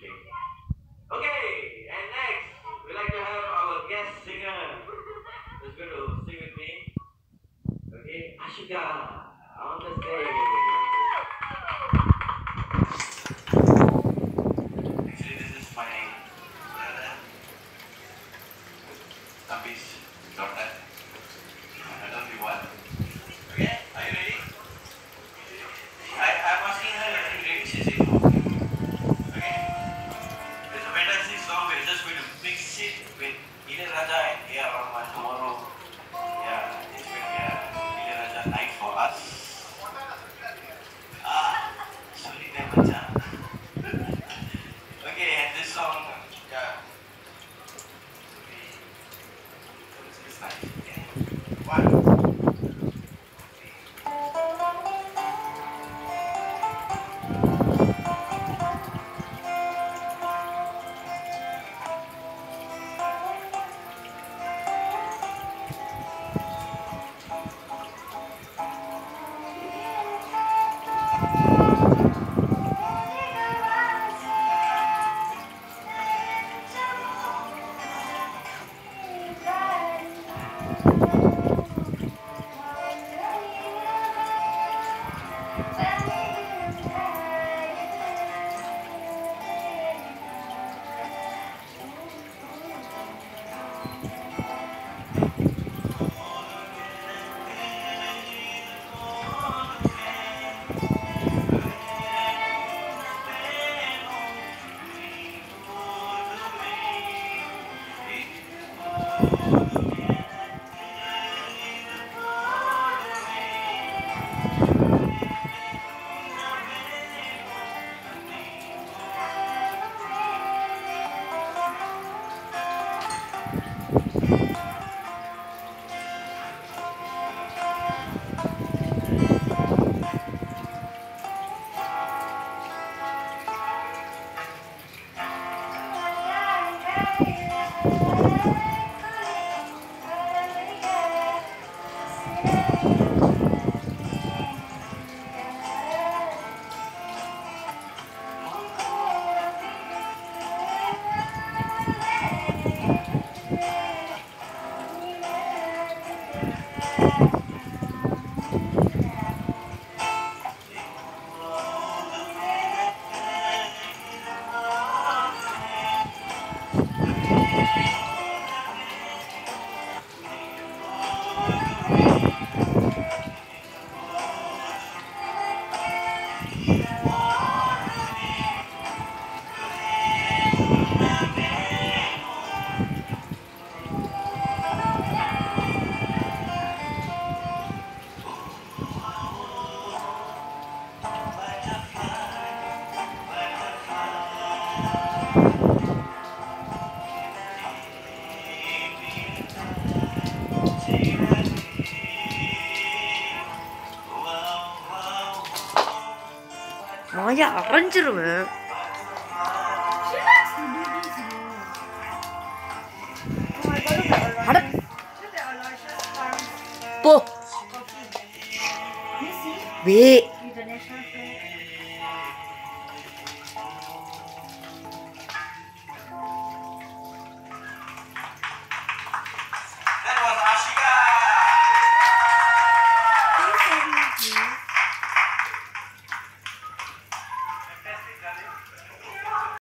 Okay, and next, we'd like to have our guest singer who's going to sing with me. Okay, Ashika on the stage. Actually, this is my brother, Tapi's daughter. I don't know what. Okay, are you ready? I'm asking her, are you ready? She said, okay. There's a fantastic song. We're just going to mix it with Ida Raja and A.R. Rahman tomorrow. Yeah, it's going to be a Ida Raja night for us. Sorry, macam. Okay, and this song, yeah. It's nice. Okay. One. 뭐야, 아른지를 왜? harap po B